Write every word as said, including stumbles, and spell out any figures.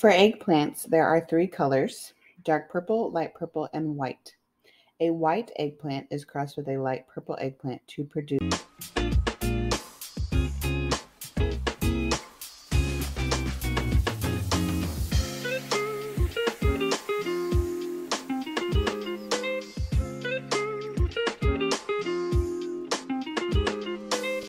For eggplants, there are three colors: dark purple, light purple, and white. A white eggplant is crossed with a light purple eggplant to produce